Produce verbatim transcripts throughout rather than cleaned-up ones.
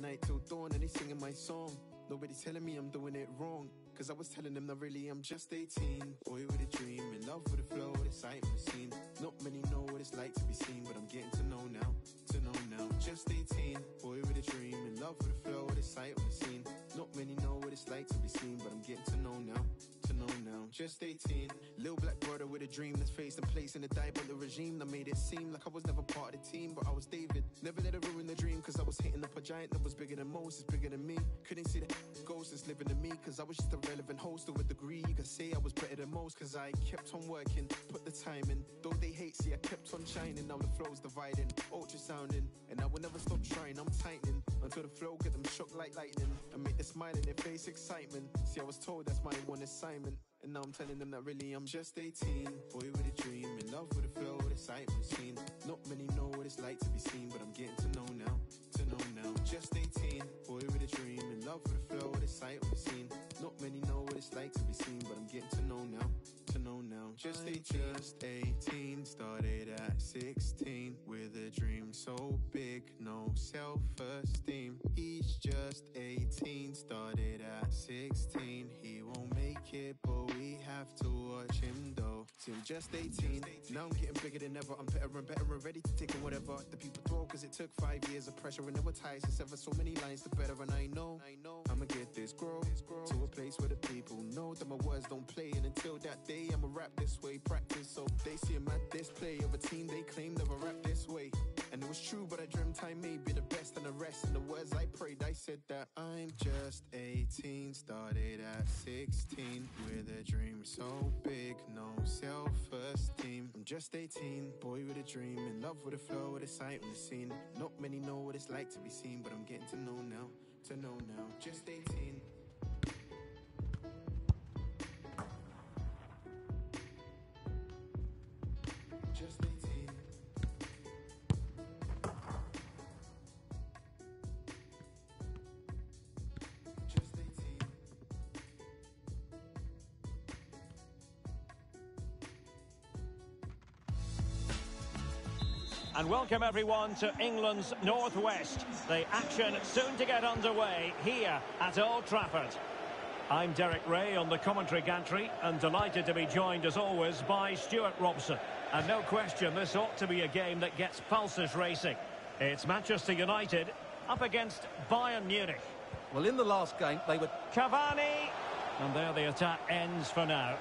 Night till dawn and they singing my song. Nobody telling me I'm doing it wrong, cause I was telling them that really I'm just eighteen. Boy with a dream, in love with the flow, the sight and the scene. Not many know what it's like to be seen, but I'm getting to know now, to know now. Just eighteen, boy with a dream, in love with the flow, the sight and the scene. Not many know what it's like to be seen, but I'm getting to know now, to know now. Just eighteen, little black brother with a dream that's faced and placed in the die, but the regime that made it seem like I was never part of the team, but I was David. Never let it ruin the dream, cause I was hitting up a giant that was bigger than Moses, bigger than me. Couldn't see the ghost that's living in me, cause I was just a relevant host to a degree. You could say I was better than most, cause I kept on working, put the time in. Though they hate, see I kept on shining. Now the flow's dividing, ultrasounding, and I will never stop trying. I'm tightening until the flow get them shook like lightning and make the smile in their face excitement. See, I was told that's my one assignment, and now I'm telling them that really I'm just eighteen. Boy with a dream, in love with the flow, the sight and the scene. Not many know what it's like to be seen, but I'm getting to know now, to know now. Just eighteen, boy with a dream, in love with the flow, the sight and the scene. Not many know what it's like to be seen, but I'm getting to know now, to know now. Just eighteen, just eighteen, started at sixteen with a dream so big, no self-esteem. He's just eighteen, started at sixteen. He won't make it, but we have to watch him though. See, I'm just eighteen, now I'm getting bigger than ever. I'm better and better and ready to take on whatever the people throw, cause it took five years of pressure and never ties. It's ever so many lines to better, and I know, I know I'ma get this grow to a place where the people know that my words don't play. And until that day, I'ma rap this way, practice so they see him at display of a team they claim never rap this way. And it was true, but I dreamt I may be the best, and the rest and the words I prayed, I said that I'm just eighteen, started at sixteen with a dream so big, no self-esteem. I'm just eighteen, boy with a dream, in love with the flow, with the sight and the scene. Not many know what it's like to be seen, but I'm getting to know now, to know now. Just eighteen. Just eighteen. Just eighteen. And welcome everyone to England's Northwest. The action soon to get underway here at Old Trafford. I'm Derek Ray on the commentary gantry, and delighted to be joined as always by Stuart Robson. And no question, this ought to be a game that gets pulses racing. It's Manchester United up against Bayern Munich. Well, in the last game they were... Cavani! And there the attack ends for now.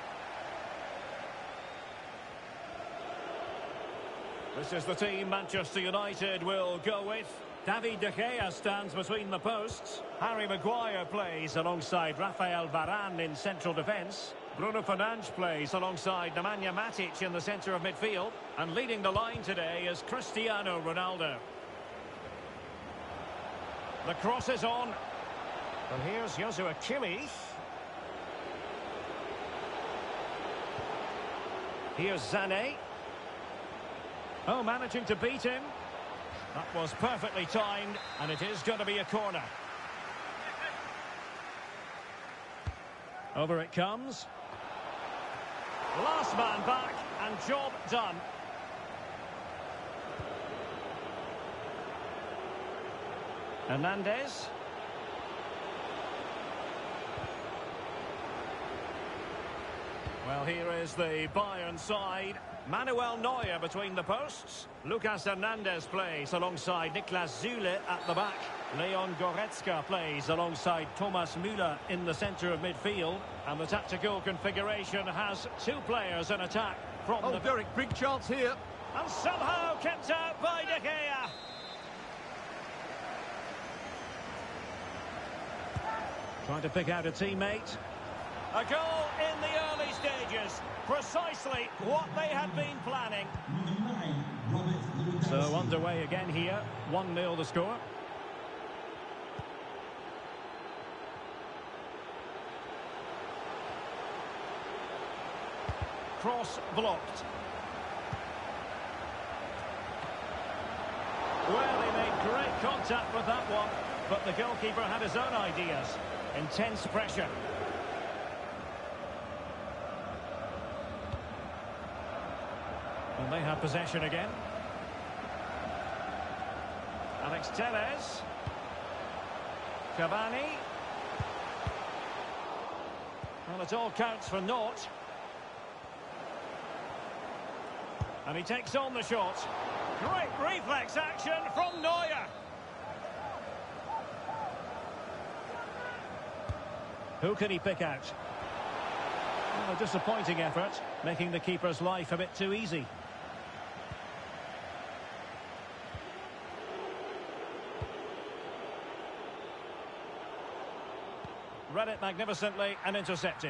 This is the team Manchester United will go with. David De Gea stands between the posts. Harry Maguire plays alongside Rafael Varane in central defence. Bruno Fernandes plays alongside Nemanja Matic in the centre of midfield. And leading the line today is Cristiano Ronaldo. The cross is on. And here's Joshua Kimmich. Here's Sané. Oh, managing to beat him. That was perfectly timed, and it is going to be a corner. Over it comes. Last man back, and job done. Hernandez. Well, here is the Bayern side. Manuel Neuer between the posts. Lucas Hernandez plays alongside Niklas Süle at the back. Leon Goretzka plays alongside Thomas Müller in the centre of midfield. And the tactical configuration has two players in attack from Oh, the... Derek, big chance here. And somehow kept out by De Gea. Trying to pick out a teammate. A goal in the early stages. Precisely what they had been planning. So underway again here. one nil the score. Cross blocked. Well, he made great contact with that one, but the goalkeeper had his own ideas. Intense pressure. And they have possession again. Alex Telles. Cavani. Well, it all counts for naught. And he takes on the shot. Great reflex action from Neuer. Who can he pick out? Well, a disappointing effort, making the keeper's life a bit too easy. Read it magnificently and intercepted.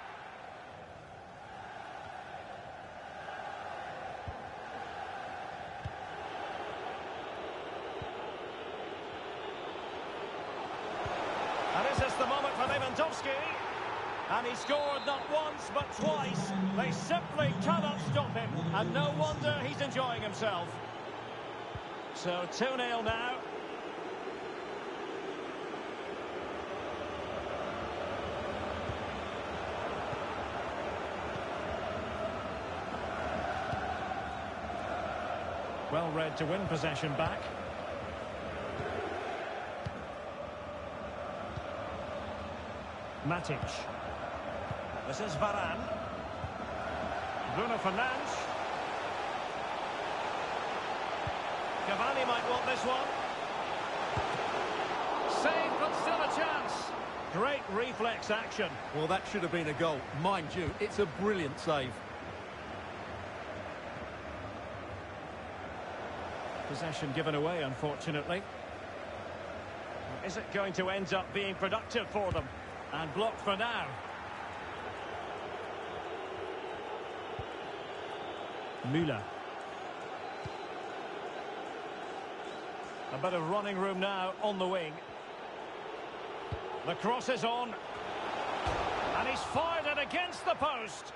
And this is the moment for Lewandowski. And he scored not once but twice. They simply cannot stop him. And no wonder he's enjoying himself. So two nil now. Well read to win possession back. Matic. This is Varane. Bruno Fernandes. Cavani might want this one. Save, but still a chance. Great reflex action. Well, that should have been a goal. Mind you, it's a brilliant save. Possession given away, unfortunately. Is it going to end up being productive for them? And blocked for now. Müller. A bit of running room now on the wing. The cross is on. And he's fired it against the post.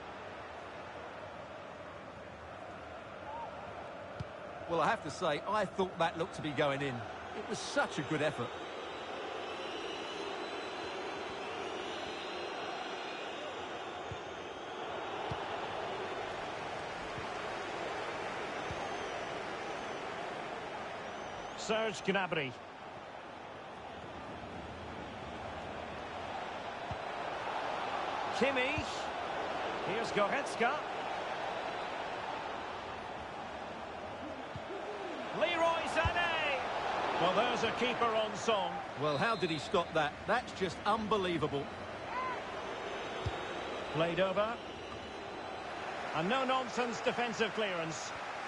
Well, I have to say, I thought that looked to be going in. It was such a good effort. Serge Gnabry. Kimmich. Here's Goretzka. Leroy Sané. Well, there's a keeper on song. Well, how did he stop that? That's just unbelievable. Played over. A no-nonsense defensive clearance.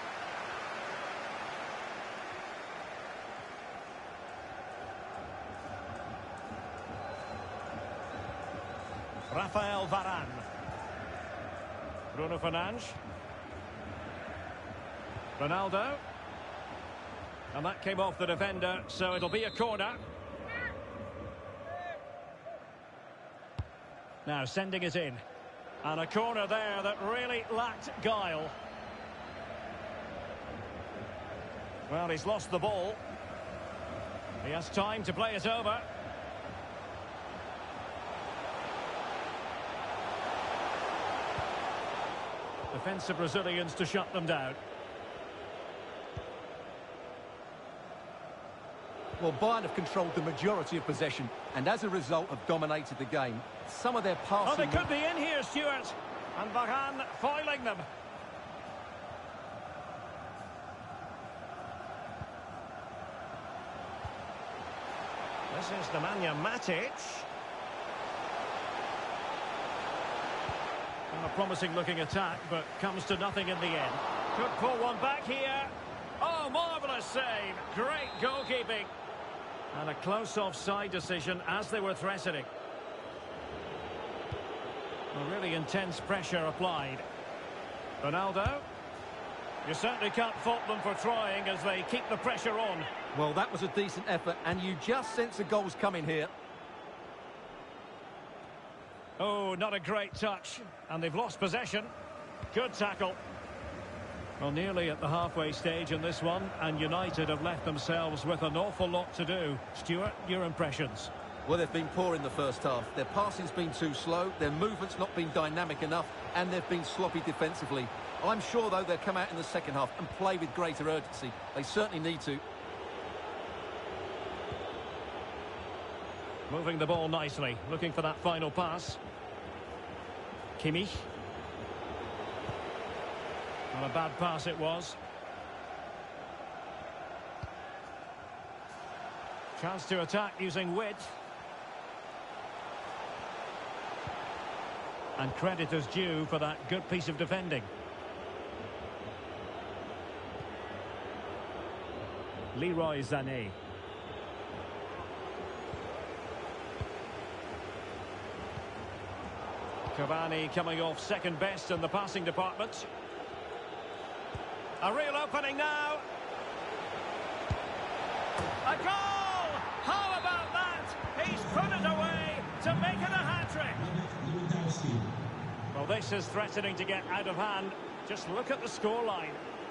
Rafael Varane. Bruno Fernandes. Ronaldo. And that came off the defender, so it'll be a corner. Now sending it in. And a corner there that really lacked guile. Well, he's lost the ball. He has time to play it over. Defensive Brazilians to shut them down. Well, Bayern have controlled the majority of possession and as a result have dominated the game. Some of their passing... Oh, they could be in here, Stuart. And Varane foiling them. This is Nemanja Matic. A promising looking attack, but comes to nothing in the end. Could pull one back here. Oh, marvellous save. Great goalkeeping. And a close offside decision as they were threatening. A really intense pressure applied. Ronaldo. You certainly can't fault them for trying as they keep the pressure on. Well, that was a decent effort, and you just sense the goals coming here. Oh, not a great touch. And they've lost possession. Good tackle. Well, nearly at the halfway stage in this one, and United have left themselves with an awful lot to do. Stuart, your impressions? Well, they've been poor in the first half. Their passing's been too slow, their movement's not been dynamic enough, and they've been sloppy defensively. I'm sure, though, they'll come out in the second half and play with greater urgency. They certainly need to. Moving the ball nicely, looking for that final pass. Kimmich. Not a bad pass it was. Chance to attack using width. And credit is due for that good piece of defending. Leroy Sané. Cavani coming off second best in the passing department. A real opening now. A goal! How about that? He's put it away to make it a hat-trick. Well, this is threatening to get out of hand. Just look at the scoreline.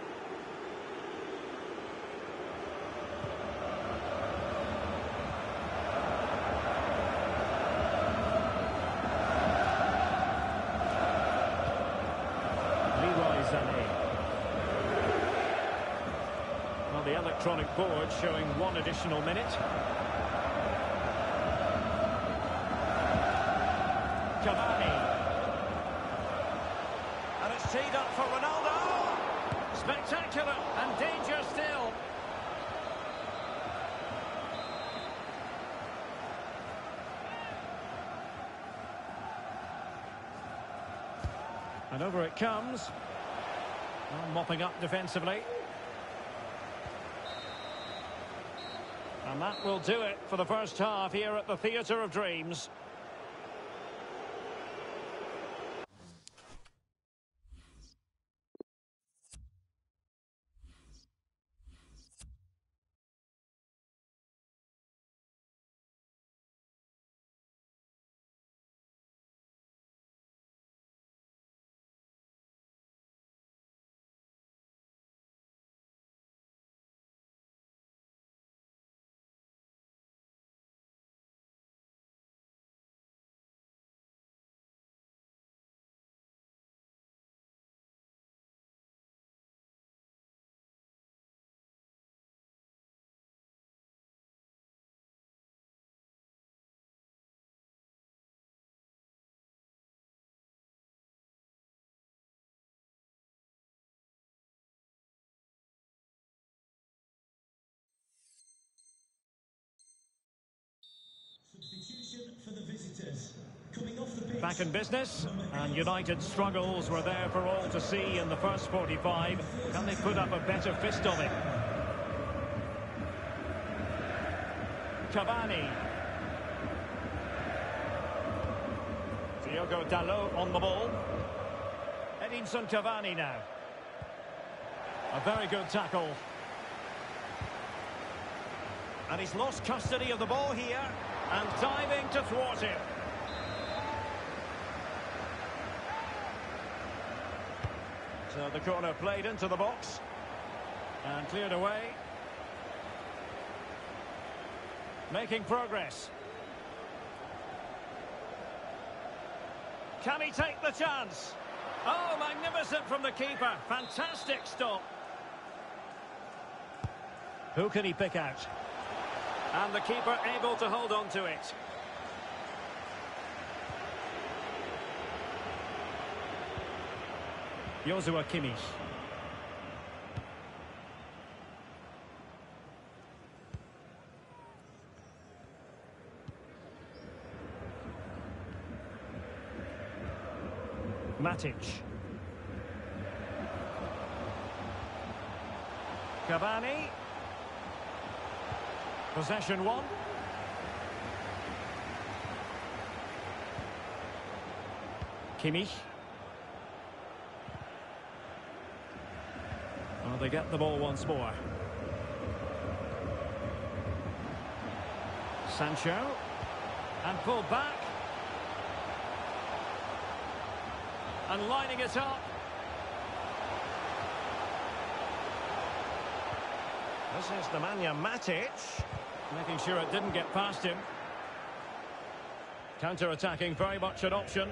Well, the electronic board showing one additional minute. Cavani. And it's teed up for Ronaldo. Spectacular and danger still. And over it comes. Well, mopping up defensively. And that will do it for the first half here at the Theatre of Dreams. Substitution for the visitors. Coming off the pitch. Back in business, and United's struggles were there for all to see in the first forty-five. Can they put up a better fist of it? Cavani. Diogo Dalot on the ball. Edinson Cavani now. A very good tackle. And he's lost custody of the ball here. And diving to thwart him. So the corner played into the box. And cleared away. Making progress. Can he take the chance? Oh, magnificent from the keeper. Fantastic stop. Who can he pick out? And the keeper able to hold on to it. Joshua Kimmich. Matic. Cavani. Possession one. Kimmich. Well, they get the ball once more. Sancho. And pulled back. And lining it up. This is Nemanja Matic. Making sure it didn't get past him. Counter-attacking, very much an option.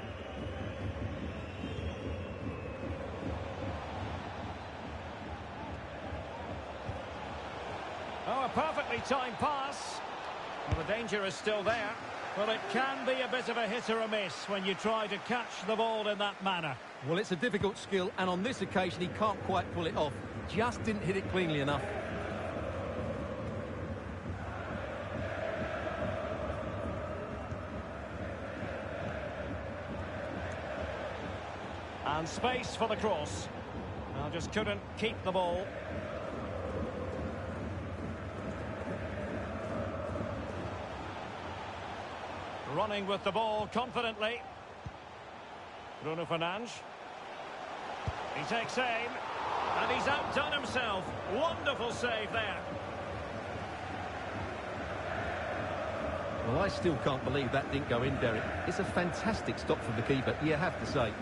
Oh, a perfectly timed pass. Well, the danger is still there. Well, it can be a bit of a hit or a miss when you try to catch the ball in that manner. Well, it's a difficult skill, and on this occasion he can't quite pull it off. Just didn't hit it cleanly enough. And space for the cross. Well, just couldn't keep the ball. Running with the ball confidently. Bruno Fernandes. He takes aim. And he's outdone himself. Wonderful save there. Well, I still can't believe that didn't go in, Derek. It's a fantastic stop from the keeper, you have to say.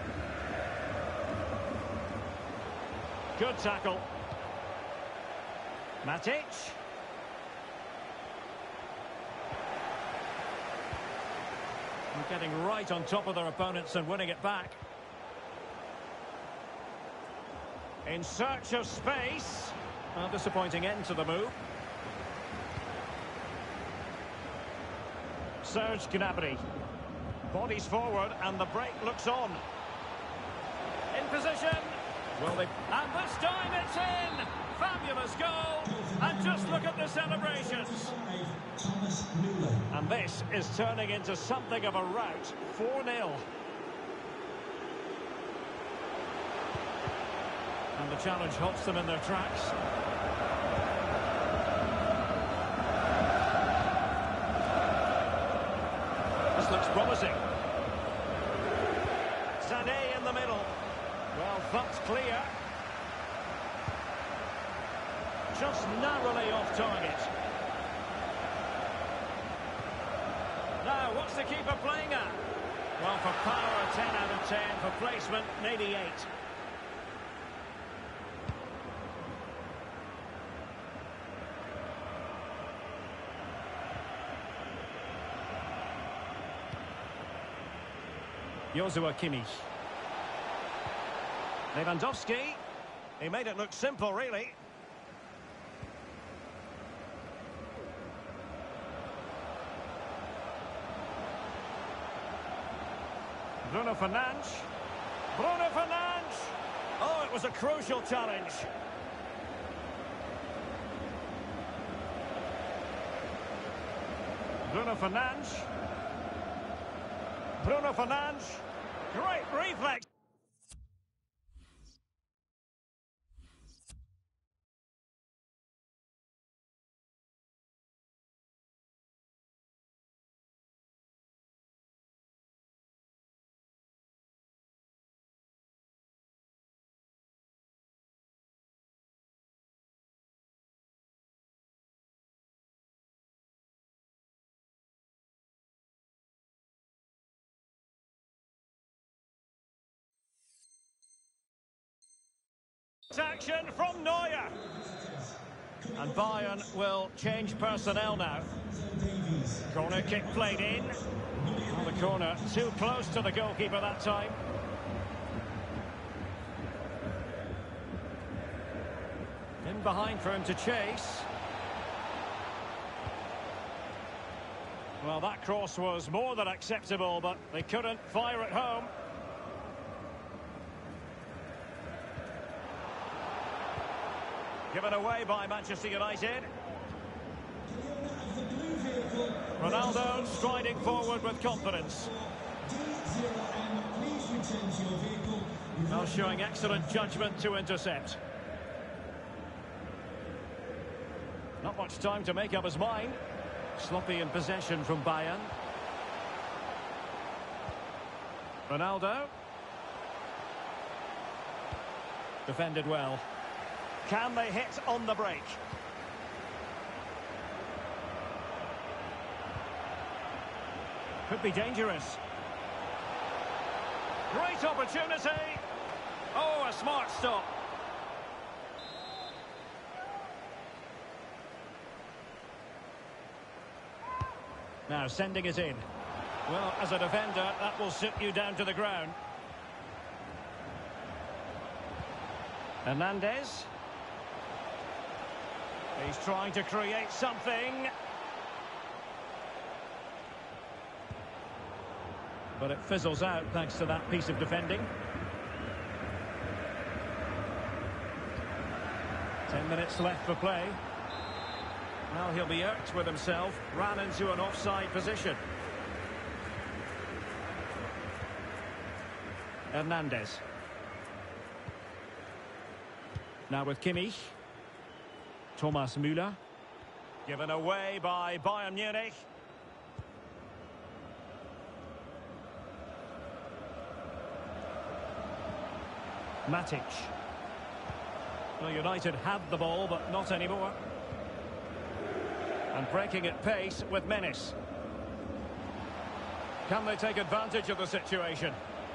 Good tackle. Matic. And getting right on top of their opponents and winning it back. In search of space. A disappointing end to the move. Serge Gnabry. Bodies forward and the break looks on. In position. Will they? And this time it's in! Fabulous goal! And just look at the celebrations. And this is turning into something of a rout. four nil. And the challenge halts them in their tracks. This looks promising. Sané in the middle. Well, that's clear. Just narrowly off target. Now, what's the keeper playing at? Well, for power, a ten out of ten. For placement, maybe eight. Joshua Kimmich. Lewandowski. He made it look simple, really. Bruno Fernandes. Bruno Fernandes. Oh, it was a crucial challenge. Bruno Fernandes. Bruno Fernandes. Great reflex. Action from Neuer. And Bayern will change personnel now. Corner kick played in. On the corner, too close to the goalkeeper that time. In behind for him to chase. Well, that cross was more than acceptable, but they couldn't fire it home. Given away by Manchester United. Ronaldo striding forward with confidence. Now showing excellent judgment to intercept. Not much time to make up his mind. Sloppy in possession from Bayern. Ronaldo. Defended well. Can they hit on the break? Could be dangerous. Great opportunity. Oh, a smart stop. Now sending it in. Well, as a defender, that will sit you down to the ground. Hernandez. He's trying to create something. But it fizzles out thanks to that piece of defending. Ten minutes left for play. Well, he'll be irked with himself. Ran into an offside position. Hernandez. Now with Kimmich. Thomas Müller. Given away by Bayern Munich. Matic. Well, United had the ball, but not anymore. And breaking at pace with menace. Can they take advantage of the situation?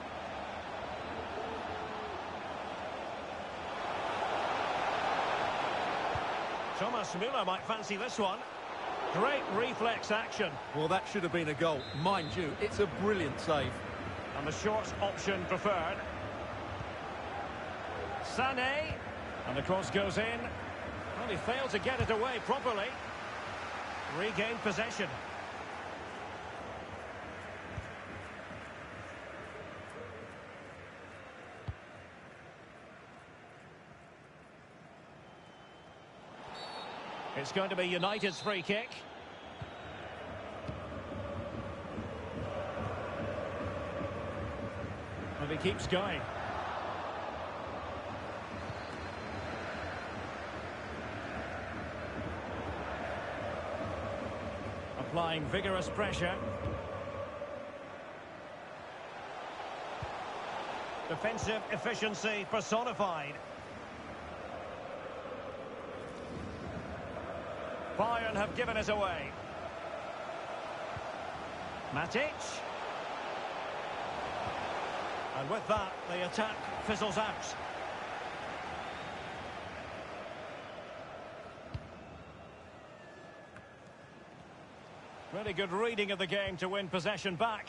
Thomas Müller might fancy this one. Great reflex action. Well, that should have been a goal. Mind you, it's a brilliant save. And the short option preferred. Sané. And the cross goes in. Well, he failed to get it away properly. Regained possession. It's going to be United's free kick. And he keeps going. Applying vigorous pressure. Defensive efficiency personified. Bayern have given it away. Matic. And with that, the attack fizzles out. Really good reading of the game to win possession back.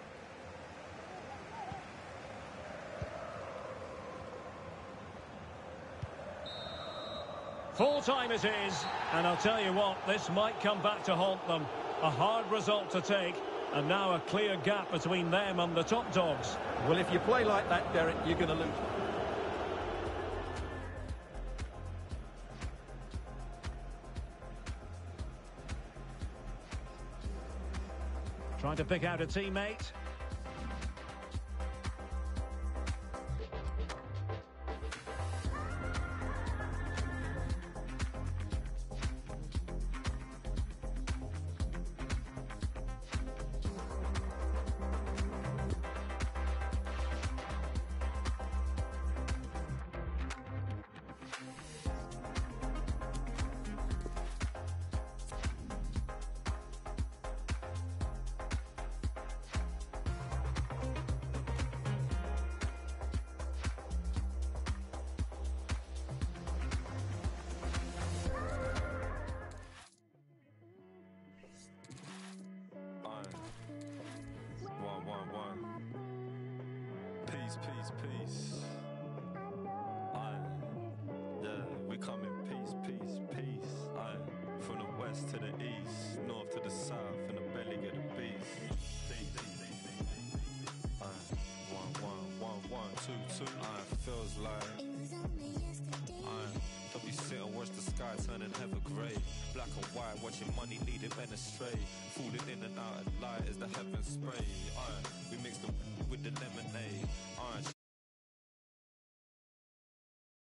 Full time it is, and I'll tell you what, this might come back to haunt them. A hard result to take, and now a clear gap between them and the top dogs. Well, if you play like that, Derek, you're going to lose. Trying to pick out a teammate. Peace, peace, peace. Aye. Yeah, we come in peace, peace, peace. Aye. From the west to the east, north to the south, in the belly of the beast. Aye. One, one, one, one, two, two. Aye. Feels like. Aye. Don't be sit and watch the sky turning ever grey. Black and white, watching money lead it men astray. Falling in and out of light as the heavens spray. Aye. We mix the